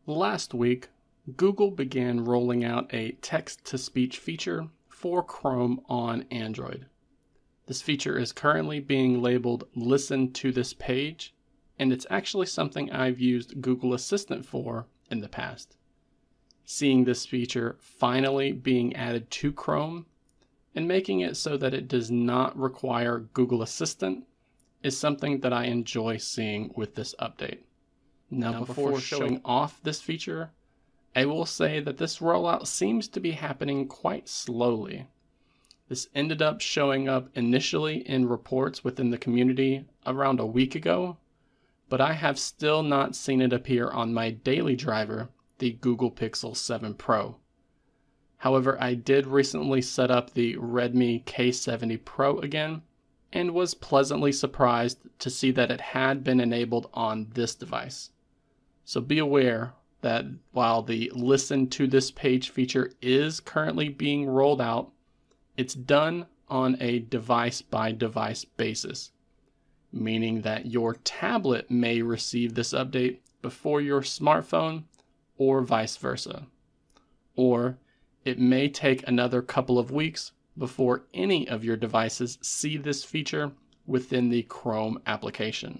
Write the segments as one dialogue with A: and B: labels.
A: Last week, Google began rolling out a text-to-speech feature for Chrome on Android. This feature is currently being labeled "Listen to this page," and it's actually something I've used Google Assistant for in the past. Seeing this feature finally being added to Chrome and making it so that it does not require Google Assistant is something that I enjoy seeing with this update. Now, before showing off this feature, I will say that this rollout seems to be happening quite slowly. This ended up showing up initially in reports within the community around a week ago, but I have still not seen it appear on my daily driver, the Google Pixel 7 Pro. However, I did recently set up the Redmi K70 Pro again, and was pleasantly surprised to see that it had been enabled on this device. So be aware that while the "Listen to this page" feature is currently being rolled out, it's done on a device-by-device basis, meaning that your tablet may receive this update before your smartphone or vice versa. Or it may take another couple of weeks before any of your devices see this feature within the Chrome application.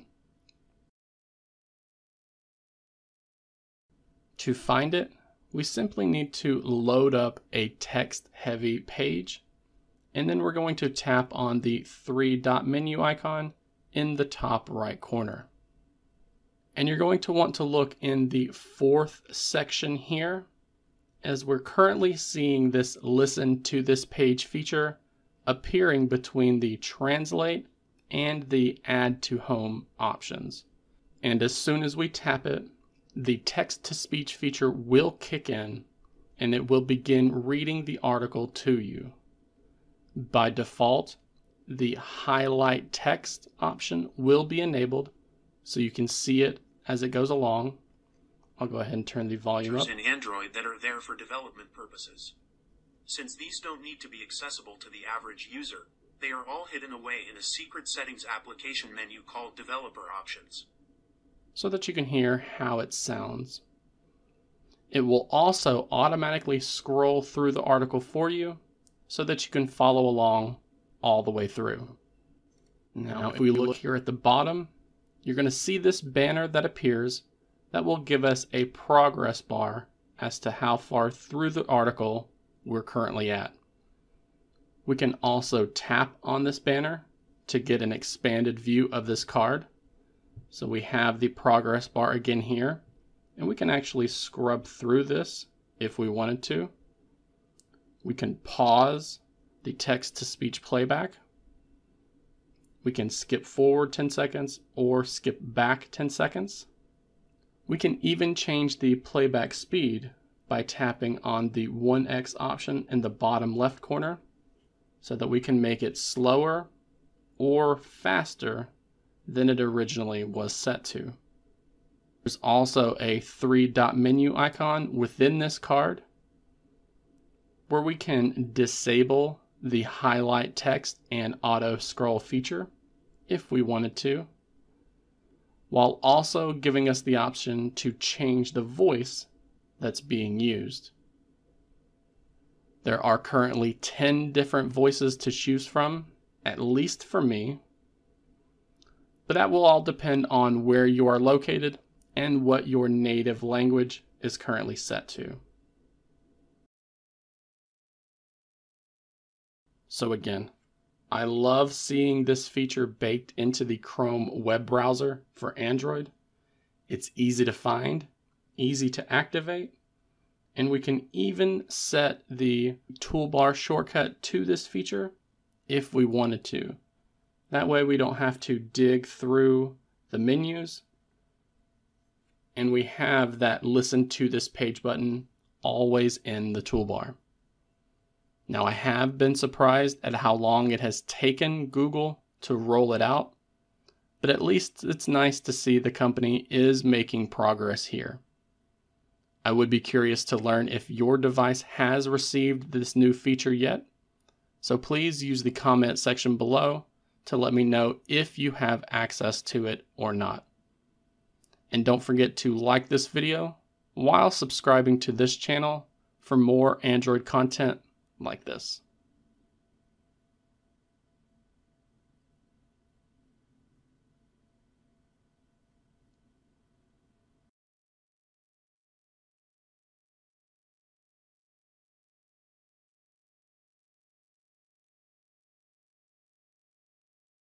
A: To find it, we simply need to load up a text-heavy page, and then we're going to tap on the three-dot menu icon in the top right corner. And you're going to want to look in the fourth section here, as we're currently seeing this "Listen to this page" feature appearing between the translate and the add to home options. And as soon as we tap it, the text-to-speech feature will kick in and it will begin reading the article to you. By default, the highlight text option will be enabled so you can see it as it goes along. I'll go ahead and turn the volume up.
B: In Android that are there for development purposes. Since these don't need to be accessible to the average user, they are all hidden away in a secret settings application menu called Developer Options,
A: so that you can hear how it sounds. It will also automatically scroll through the article for you so that you can follow along all the way through. Now, if we look here at the bottom, you're going to see this banner that appears that will give us a progress bar as to how far through the article we're currently at. We can also tap on this banner to get an expanded view of this card. So we have the progress bar again here, and we can actually scrub through this if we wanted to. We can pause the text-to-speech playback. We can skip forward 10 seconds or skip back 10 seconds. We can even change the playback speed by tapping on the 1x option in the bottom left corner so that we can make it slower or faster than it originally was set to. There's also a three-dot menu icon within this card where we can disable the highlight text and auto scroll feature if we wanted to, while also giving us the option to change the voice that's being used. There are currently 10 different voices to choose from, at least for me, but that will all depend on where you are located and what your native language is currently set to. So again, I love seeing this feature baked into the Chrome web browser for Android. It's easy to find, easy to activate, and we can even set the toolbar shortcut to this feature if we wanted to. That way we don't have to dig through the menus, and we have that "Listen to this page" button always in the toolbar. Now, I have been surprised at how long it has taken Google to roll it out, but at least it's nice to see the company is making progress here. I would be curious to learn if your device has received this new feature yet, so please use the comment section below to let me know if you have access to it or not. And don't forget to like this video while subscribing to this channel for more Android content like this.